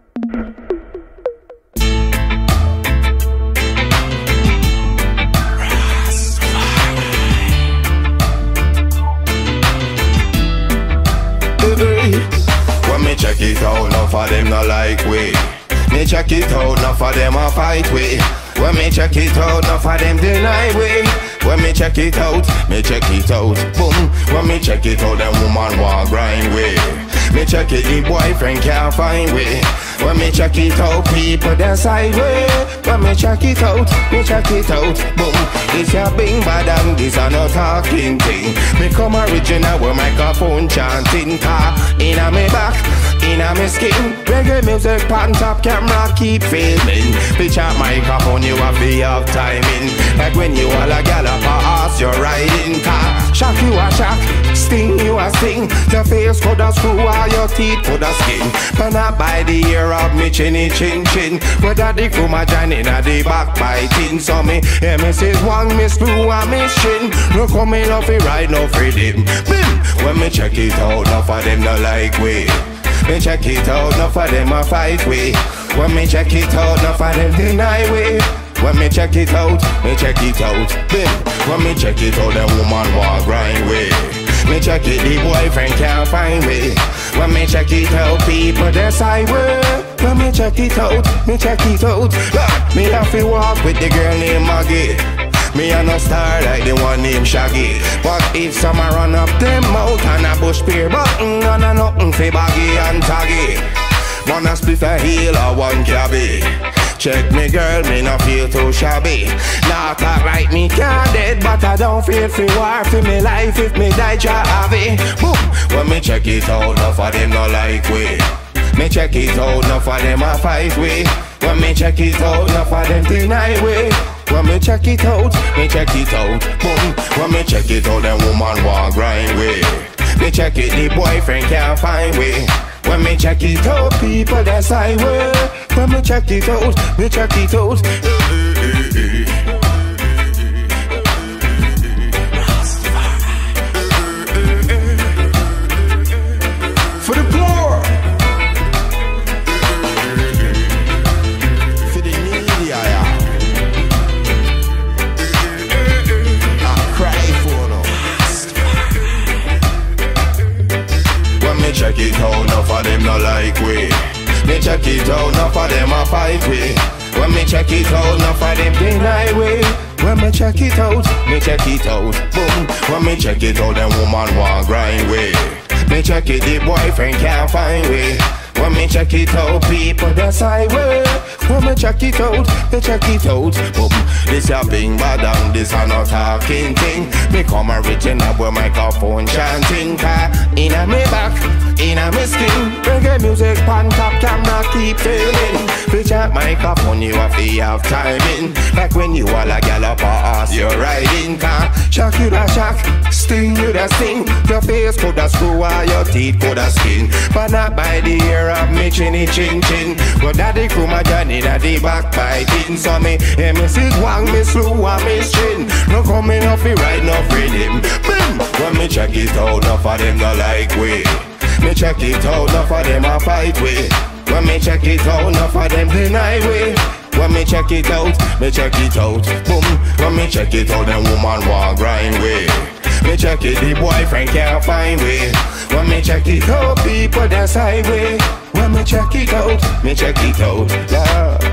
When me check it out, enough of them not like we. Me check it out, enough of them a fight we. When me check it out, enough of them deny we. When me check it out, boom. When me check it out, them woman want grind we. Me check it, the boyfriend can't find we. When me check it out, people decide way. When me check it out, boom. This a bing badang, this a no talking thing. Me come original with microphone chanting car. Inna me back, inna me skin. Reggae music pan top, camera keep filming. Pitch up microphone, you have to have timing. Like when you all a gallop a horse, you're riding car. Shock you a shock, sting you a sting. Your face could a screw or your teeth could a skin. But not by the ear of me chinny chin chin. Whether the crew my John inna the back biting. So me, yeah, me says one, me screw and me shin. No coming off it right, no freedom. Bim! When me check it out, enough of them not like we. Me check it out, enough of them a fight we. When me check it out, enough of them deny we. When me check it out, bim. When me check it out, the woman want grind we. Me check it, the boyfriend can't find me. When me check it out, people decide way. When me check it out, Lord, me have to walk with the girl named Maggie. Me a no star like the one named Shaggy. But if some a run up them mouth and a bush peer button, and a nothing for baggy and taggy. One a split a heel or one cabby. Check me girl, me no feel too shabby. Not talk like me can't dead, but I don't feel free war for me life if me die Javi. Boom! When me check it out, enough of them no like we. Me check it out, enough of them a fight we. When me check it out, enough of them deny we. When me check it out, boom. When me check it out, them woman want grind we. Me check it, the boyfriend can't find we. When me check it out, people decide way. When me check it out, for the floor, for the media, yeah. I cry for no. When me check it out, enough of them not like we. Me check it out, enough of them a fight we. When me check it out, enough of them deny we. When me check it out, boom. When me check it out, them woman want grind we. Me check it, the boyfriend can't find we. When me check it out, people decide way. When me check it out, boom. This a bing badang, this a no talking thing. Me come original with microphone chanting car. Inna me back, inna me skin. Reggae music pan top, camera keep filming. Pitch up microphone, you have to have timing. Like when you all a gallop a horse, you're riding car. Shock you da shock, sting you da sting. Your face could a screw or your teeth could a skin. But not by the ear of me chinny chin chin. But daddy crew my John inna the back biting. So me, yeah, me sit wang, me slew and me string. No coming off it right, no freedom. Boom! When me check it out, enough of them not like we. Me check it out, enough of them a fight we. When me check it out, enough of them deny we. When me check it out, boom. When me check it out, them woman want grind we. Me check it, the boyfriend can't find we. When me check it out, people decide we. When me check it out, Lord.